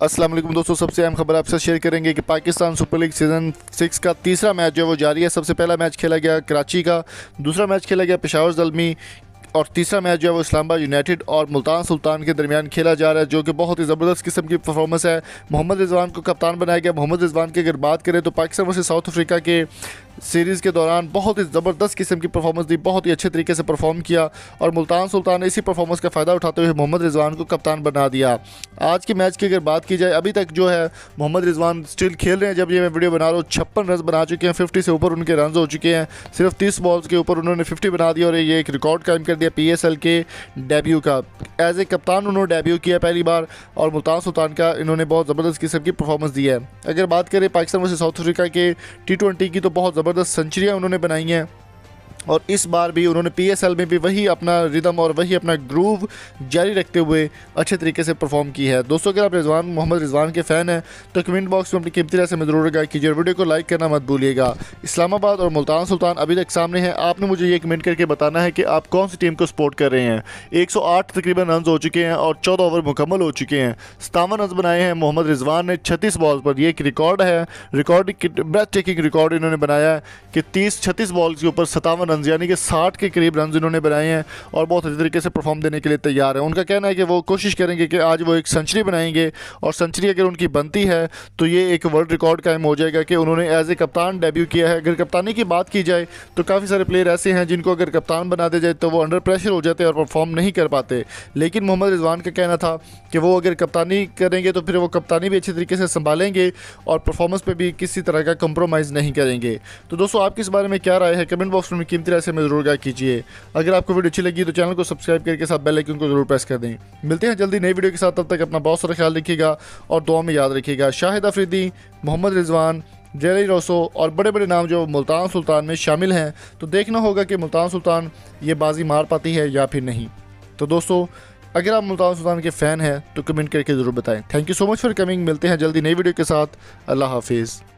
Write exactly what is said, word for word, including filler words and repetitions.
अस्सलाम वालेकुम दोस्तों, सबसे अहम खबर आपसे शेयर करेंगे कि Pakistan super league season six का तीसरा मैच जो है वो जारी है। सबसे पहला मैच खेला गया कराची का, दूसरा मैच खेला गया पेशावर ज़ल्मी और तीसरा मैच जो है वो इस्लामाबाद यूनाइटेड और मुल्तान सुल्तान के दरमियान खेला जा रहा है, जो कि बहुत ही ज़बरदस्त किस्म की परफॉर्मेंस है। मोहम्मद रिजवान को कप्तान बनाया गया। मोहम्मद रिजवान की अगर बात करें तो पाकिस्तान वर्सेस साउथ अफ्रीका के सीरीज़ के दौरान बहुत ही ज़बरदस्त किस्म की परफॉर्मेंस दी, बहुत ही अच्छे तरीके से परफॉर्म किया और मुल्तान सुल्तान ने इसी परफॉर्मेंस का फ़ायदा उठाते हुए मोहम्मद रिजवान को कप्तान बना दिया। आज के मैच की अगर बात की जाए, अभी तक जो है मोहम्मद रिजवान स्टिल खेल रहे हैं। जब ये मैं वीडियो बना रहा हूँ छप्पन रन बना चुके हैं, फिफ्टी से ऊपर उनके रन हो चुके हैं। सिर्फ तीस बॉल्स के ऊपर उन्होंने फिफ्टी बना दिया और ये एक रिकॉर्ड कायम कर दिया पी एस एल के डेब्यू का। एज ए कप्तान उन्होंने डेब्यू किया पहली बार और मुल्तान सुल्तान का इन्होंने बहुत ज़बरदस्त किस्म की परफॉर्मेंस दी है। अगर बात करें पाकिस्तान वर्सेस साउथ अफ्रीका के टी ट्वेंटी की, तो बहुत ज़बरदस्त सेंचुरियाँ उन्होंने बनाई हैं और इस बार भी उन्होंने पी एस एल में भी वही अपना रिदम और वही अपना ग्रूव जारी रखते हुए अच्छे तरीके से परफॉर्म की है। दोस्तों, अगर आप रिजवान मोहम्मद रिजवान के फ़ैन हैं तो कमेंट बॉक्स में अपनी कीमती राय से में ज़रूर आगाह कीजिए और वीडियो को लाइक करना मत भूलिएगा। इस्लामाबाद और मुल्तान सुल्तान अभी तक सामने हैं। आपने मुझे ये कमेंट करके बताना है कि आप कौन सी टीम को सपोर्ट कर रहे हैं। एक सौ आठ तकरीबन रन हो चुके हैं और चौदह ओवर मुकम्मल हो चुके हैं। सतावन रन बनाए हैं मोहम्मद रिजवान ने छत्तीस बॉल पर। ये एक रिकॉर्ड है, रिकॉर्ड ब्रेथ टेकिंग रिकॉर्ड इन्होंने बनाया है कि तीस छत्तीस बॉल्स के ऊपर सतावन रन यानी कि साठ के करीब रन इन्होंने बनाए हैं और बहुत अच्छे तरीके से परफॉर्म देने के लिए तैयार है। उनका कहना है कि वो कोशिश करेंगे कि आज वो एक सेंचुरी बनाएंगे और सेंचुरी अगर उनकी बनती है तो ये एक वर्ल्ड रिकॉर्ड कायम हो जाएगा कि उन्होंने एज ए कप्तान डेब्यू किया है। अगर कप्तानी की बात की जाए तो काफ़ी सारे प्लेयर ऐसे हैं जिनको अगर कप्तान बना दिया जाए तो वो अंडर प्रेशर हो जाते हैं और परफॉर्म नहीं कर पाते, लेकिन मोहम्मद रिजवान का कहना था कि वो अगर कप्तानी करेंगे तो फिर वो कप्तानी भी अच्छे तरीके से संभालेंगे और परफॉर्मेंस पे भी किसी तरह का कंप्रोमाइज़ नहीं करेंगे। तो दोस्तों, आपकी इस बारे में क्या राय है कमेंट बॉक्स में कीमती राय से में ज़रूर कीजिए। अगर आपको वीडियो अच्छी लगी तो चैनल को सब्सक्राइब करके साथ बेल आइकन को जरूर प्रेस कर दें। मिलते हैं जल्दी नई वीडियो के साथ, तब तक अपना बहुत सारा ख्याल रखिएगा और दुआ में याद रखिएगा। शाहिद अफरीदी, मोहम्मद रिजवान, जेरी रोसो और बड़े बड़े नाम जो मुल्तान सुल्तान में शामिल हैं, तो देखना होगा कि मुल्तान सुल्तान ये बाजी मार पाती है या फिर नहीं। तो दोस्तों, अगर आप मुल्तान सुल्तान के फ़ैन हैं तो कमेंट करके ज़रूर बताएं। Thank you so much for coming. मिलते हैं जल्दी नई वीडियो के साथ। अल्लाह हाफिज़।